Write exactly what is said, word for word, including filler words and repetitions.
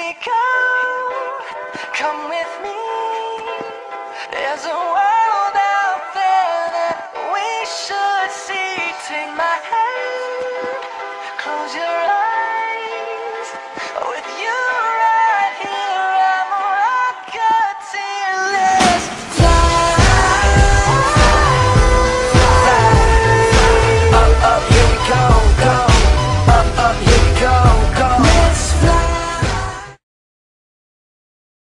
we go. Come with me. There's a world out there that we should see. Take my hand, close your eyes.